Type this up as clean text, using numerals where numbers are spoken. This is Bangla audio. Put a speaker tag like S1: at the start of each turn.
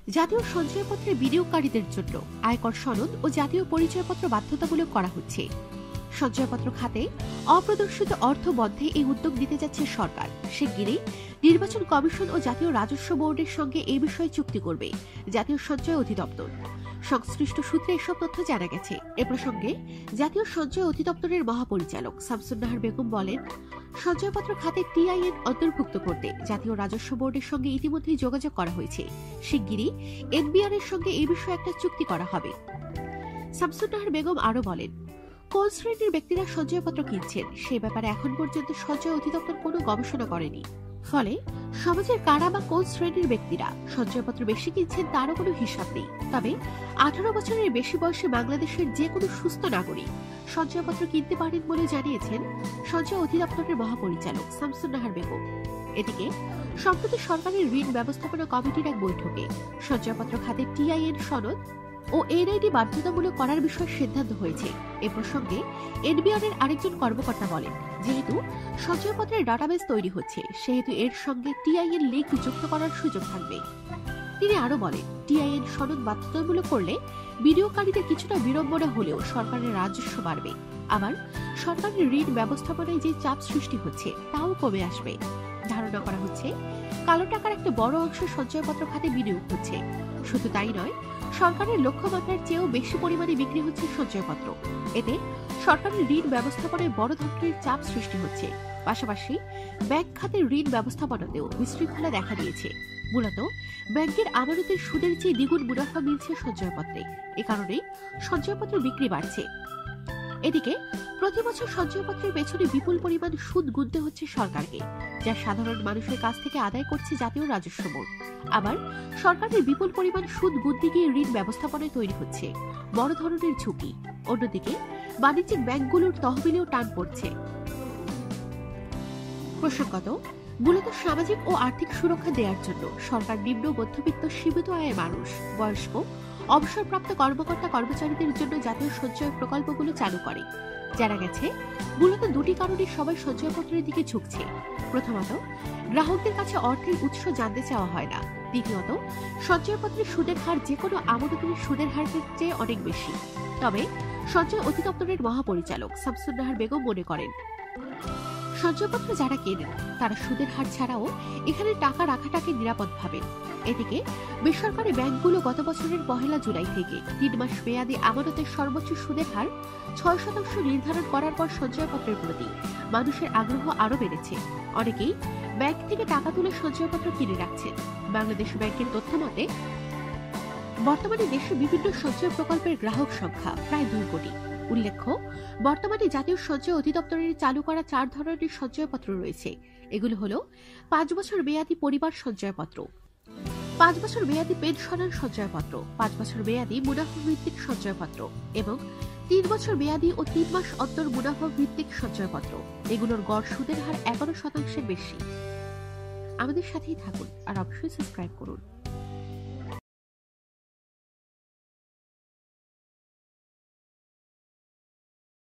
S1: জাতীয় সঞ্চয়পত্রে বিনিয়োগকারীদের জন্য আয়কর সনদ ও জাতীয় পরিচয়পত্র বাধ্যতামূলক করা হচ্ছে। সঞ্চয়পত্র খাতে অপ্রদর্শিত অর্থ বন্ধে এই উদ্যোগ নিতে যাচ্ছে সরকার। শিগগিরই নির্বাচন কমিশন ও জাতীয় রাজস্ব বোর্ডের সঙ্গে এই বিষয়ে চুক্তি করবে জাতীয় সঞ্চয় অধিদপ্তর। সংশ্লিষ্ট সূত্রে এসব তথ্য জানা গেছে। এ প্রসঙ্গে জাতীয় সঞ্চয় অধিদপ্তরের মহাপরিচালক শামসুন নাহার বেগম বলেন, সঞ্চয়পত্র খাতে টিআইএন অন্তর্ভুক্ত করতে জাতীয় রাজস্ব বোর্ডের সঙ্গে ইতিমধ্যেই যোগাযোগ করা হয়েছে। শিগগিরই এনবিআর এর সঙ্গে এই বিষয়ে একটা চুক্তি করা হবে। শামসুন নাহার বেগম আরো বলেন, কোন শ্রেণীর ব্যক্তিরা সঞ্চয়পত্র কিনছেন সে ব্যাপারে এখন পর্যন্ত সঞ্চয় অধিদপ্তর কোনো গবেষণা করেনি। ফলে সমাজের কারা বা কোন শ্রেণীর ব্যক্তিরা সঞ্চয়পত্র বেশি কিনছেন তারও কোনো হিসাব নেই। তবে 18 বছরের বেশি বয়সে বাংলাদেশের যে কোনো সুস্থ নাগরিক সঞ্চয়পত্র কিনতে পারেন বলে জানিয়েছেন সঞ্চয় অধিদপ্তরের মহাপরিচালক শামসুন নাহার বেগম। এদিকে সম্প্রতি সরকারের ঋণ ব্যবস্থাপনা কমিটির এক বৈঠকে সঞ্চয়পত্র খাতে টিআইএন সনদ ও এনআইডি বাধ্যতামূলক করার বিষয়ে সিদ্ধান্ত হয়েছে। এ প্রসঙ্গে এনবিআর এর আরেকজন কর্মকর্তা বলেন, যেহেতু সঞ্চয়পত্রের ডাটাবেস তৈরি হচ্ছে সেহেতু এর সঙ্গে টিআইএন লিঙ্ক যুক্ত করার সুযোগ থাকবে। তিনি আরো বলেন, টিআইএন সনদ বাধ্যতামূলক করলে বিনিয়োগকারীদের কিছুটা বিড়ম্বনা হলেও সরকারের রাজস্ব বাড়বে। আবার সরকারের ঋণ ব্যবস্থাপনায় যে চাপ সৃষ্টি হচ্ছে তাও কমে আসবে। ধারণা করা হচ্ছে কালো টাকার একটা বড় অংশ সঞ্চয়পত্র খাতে বিনিয়োগ হচ্ছে। শুধু তাই নয়, সরকারের লক্ষ্যমাত্রার চেয়েও বেশি পরিমাণে বিক্রি হচ্ছে সঞ্চয়পত্র। এতে সরকারের ঋণ ব্যবস্থাপনায় বড় ধরনের চাপ সৃষ্টি হচ্ছে। পাশাপাশি ব্যাংক খাতের ঋণ ব্যবস্থাপনাতেও বিশৃঙ্খলা দেখা দিয়েছে। মূলত ব্যাংকের আমানতের সুদের চেয়ে দ্বিগুণ মুনাফা মিলছে সঞ্চয়পত্রে। এ কারণেই সঞ্চয়পত্র বিক্রি বাড়ছে। এদিকে প্রতি বছর সঞ্চয়পত্রের পেছনে বিপুল পরিমাণ সুদ গুনতে হচ্ছে সরকারকে, যা সাধারণ মানুষের কাছ থেকে আদায় করছে জাতীয় রাজস্ব বোর্ড। আবার সরকারের বিপুল পরিমাণ সুদ গুনতে গিয়ে ঋণ ব্যবস্থাপনায় তৈরি হচ্ছে বড় ধরনের ঝুঁকি। অন্যদিকে বাণিজ্যিক ব্যাংকগুলোর তহবিলেও টান পড়ছে। প্রসঙ্গত, মূলত সামাজিক ও আর্থিক সুরক্ষা দেওয়ার জন্য সরকার নিম্ন মধ্যবিত্ত সীমিত আয়ের মানুষ, বয়স্ক, অবসরপ্রাপ্ত কর্মকর্তা কর্মচারীদের জন্য জাতীয় সঞ্চয় প্রকল্পগুলো চালু করে। জানা গেছে, মূলত দুটি কারণে সবাই সঞ্চয়পত্রের দিকে ঝুঁকছে। প্রথমত, গ্রাহকদের কাছে অর্থের উৎস জানতে চাওয়া হয় না। দ্বিতীয়ত, সঞ্চয়পত্রের সুদের হার যে কোনো আমানতের সুদের হারের চেয়ে অনেক বেশি। তবে সঞ্চয় অধিদপ্তরের মহাপরিচালক শামসুন নাহার বেগম মনে করেন, সঞ্চয়পত্র যারা কেনেন তারা সুদের হার ছাড়াও এখানে টাকা রাখাটাকে নিরাপদ ভাবেন। এদিকে বেসরকারি ব্যাংকগুলো গত বছরের 1 জুলাই থেকে 3 মাস মেয়াদী আমানতের সর্বোচ্চ সুদের হার 6% নির্ধারণ করার পর সঞ্চয়পত্রের প্রতি মানুষের আগ্রহ আরো বেড়েছে। অনেকেই ব্যাংক থেকে টাকা তুলে সঞ্চয়পত্র কিনে রাখছেন। বাংলাদেশ ব্যাংকের তথ্য মতে বর্তমানে দেশে বিভিন্ন সঞ্চয় প্রকল্পের গ্রাহক সংখ্যা প্রায় 2 কোটি। উল্লেখ্য, বর্তমানে জাতীয় সঞ্চয় অধিদপ্তরের চালু করা 4 ধরনের সঞ্চয়পত্র রয়েছে। এগুলো হলো 5 বছর মেয়াদী পরিবার সঞ্চয়পত্র, 5 বছর মেয়াদী পেনশনার সঞ্চয়পত্র, 5 বছর মেয়াদী মুনাফা ভিত্তিক সঞ্চয়পত্র এবং 3 বছর মেয়াদী ও 3 মাস অন্তর মুনাফা ভিত্তিক সঞ্চয়পত্র। এগুলোর গড় সুদের হার 11% বেশি। আমাদের সাথেই থাকুন আর অবশ্যই সাবস্ক্রাইব করুন।